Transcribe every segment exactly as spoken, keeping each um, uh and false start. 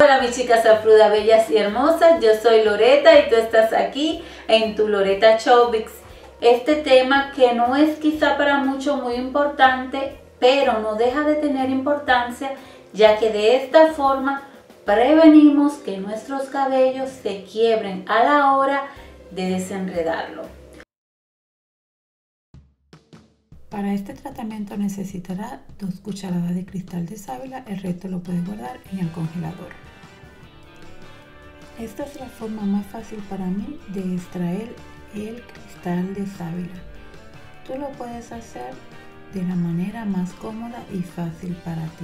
Hola mis chicas afrudas, bellas y hermosas, yo soy Loreta y tú estás aquí en tu Loreta Showbiz. Este tema que no es quizá para muchos muy importante, pero no deja de tener importancia, ya que de esta forma prevenimos que nuestros cabellos se quiebren a la hora de desenredarlo. Para este tratamiento necesitará dos cucharadas de cristal de sábila, el resto lo puedes guardar en el congelador. Esta es la forma más fácil para mí de extraer el cristal de sábila. Tú lo puedes hacer de la manera más cómoda y fácil para ti.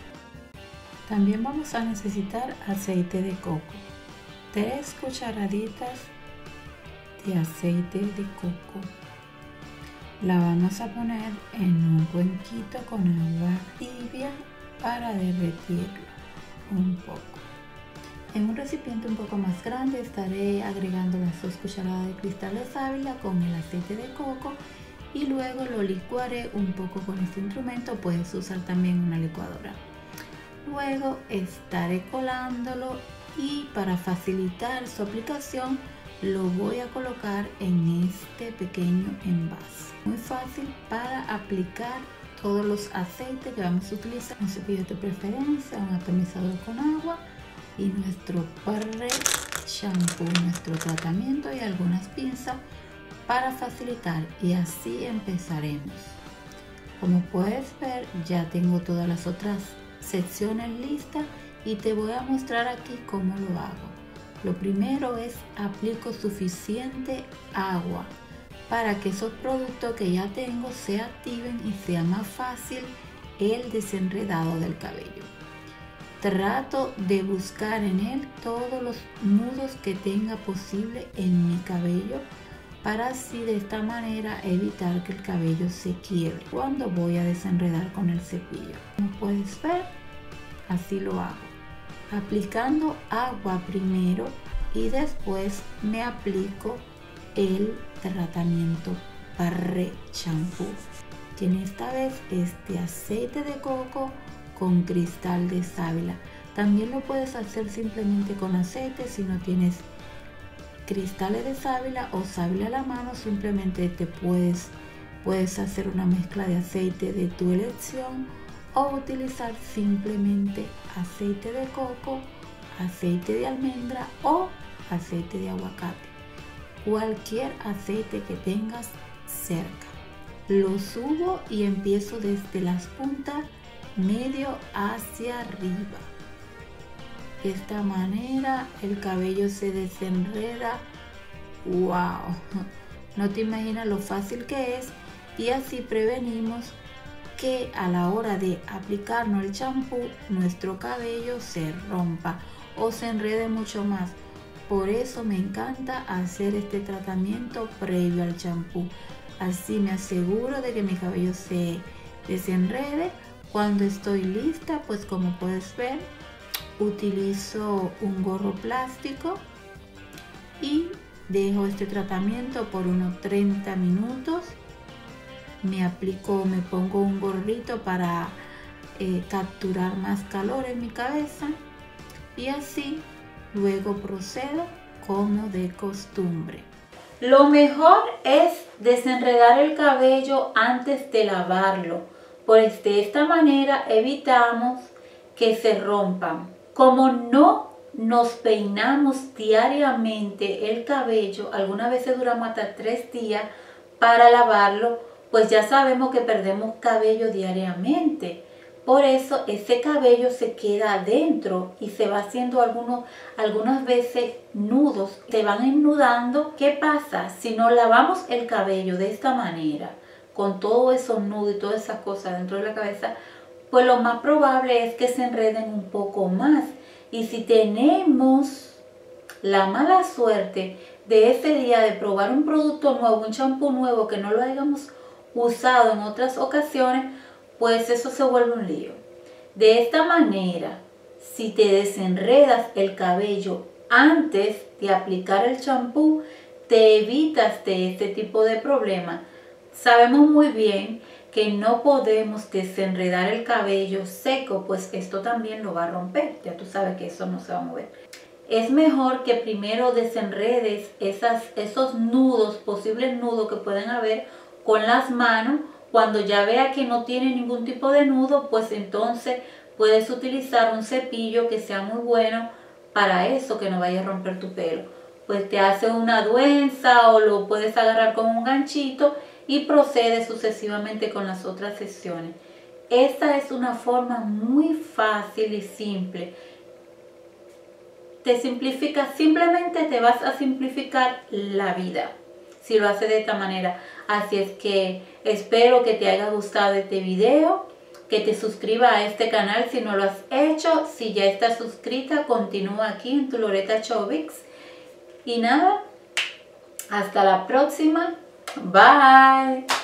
También vamos a necesitar aceite de coco, tres cucharaditas de aceite de coco. La vamos a poner en un cuenquito con agua tibia para derretirlo un poco. En un recipiente un poco más grande estaré agregando las dos cucharadas de cristal de sábila con el aceite de coco y luego lo licuaré un poco con este instrumento. Puedes usar también una licuadora. Luego estaré colándolo y para facilitar su aplicación lo voy a colocar en este pequeño envase. Muy fácil para aplicar todos los aceites que vamos a utilizar. Un cepillo de tu preferencia, un atomizador con agua y nuestro pre-shampoo, nuestro tratamiento y algunas pinzas para facilitar, y así empezaremos. Como puedes ver, ya tengo todas las otras secciones listas y te voy a mostrar aquí cómo lo hago. Lo primero es aplico suficiente agua para que esos productos que ya tengo se activen y sea más fácil el desenredado del cabello. Trato de buscar en él todos los nudos que tenga posible en mi cabello para así de esta manera evitar que el cabello se quiebre cuando voy a desenredar con el cepillo. Como puedes ver, así lo hago, aplicando agua primero y después me aplico el tratamiento pre-shampoo, que en esta vez es de aceite de coco con cristal de sábila. También lo puedes hacer simplemente con aceite si no tienes cristales de sábila o sábila a la mano. Simplemente te puedes, puedes hacer una mezcla de aceite de tu elección o utilizar simplemente aceite de coco, aceite de almendra o aceite de aguacate, cualquier aceite que tengas cerca. Lo subo y empiezo desde las puntas medio hacia arriba. De esta manera el cabello se desenreda. ¡Wow! No te imaginas lo fácil que es, y así prevenimos que a la hora de aplicarnos el champú nuestro cabello se rompa o se enrede mucho más. Por eso me encanta hacer este tratamiento previo al champú. Así me aseguro de que mi cabello se desenrede. Cuando estoy lista, pues como puedes ver, utilizo un gorro plástico y dejo este tratamiento por unos treinta minutos. Me aplico, me pongo un gorrito para eh, capturar más calor en mi cabeza, y así luego procedo como de costumbre. Lo mejor es desenredar el cabello antes de lavarlo, pues de esta manera evitamos que se rompan. Como no nos peinamos diariamente el cabello, algunas veces duramos hasta tres días para lavarlo, pues ya sabemos que perdemos cabello diariamente. Por eso ese cabello se queda adentro y se va haciendo algunos, algunas veces nudos, se van ennudando. ¿Qué pasa? Si no lavamos el cabello de esta manera, con todos esos nudos y todas esas cosas dentro de la cabeza, pues lo más probable es que se enreden un poco más. Y si tenemos la mala suerte de ese día de probar un producto nuevo, un champú nuevo que no lo hayamos usado en otras ocasiones, pues eso se vuelve un lío. De esta manera, si te desenredas el cabello antes de aplicar el champú, te evitas de este tipo de problemas. Sabemos muy bien que que no podemos desenredar el cabello seco, pues esto también lo va a romper. Ya tú sabes que eso no se va a mover. Es mejor que primero desenredes esas, esos nudos, posibles nudos que pueden haber con las manos. Cuando ya vea que no tiene ningún tipo de nudo, pues entonces puedes utilizar un cepillo que sea muy bueno para eso, que no vaya a romper tu pelo. Pues te hace una duenza o lo puedes agarrar con un ganchito y procede sucesivamente con las otras secciones. Esta es una forma muy fácil y simple. Te simplifica, simplemente te vas a simplificar la vida si lo haces de esta manera. Así es que espero que te haya gustado este video, que te suscribas a este canal si no lo has hecho. Si ya estás suscrita, continúa aquí en tu Loretta Showbiz. Y nada, hasta la próxima. Bye.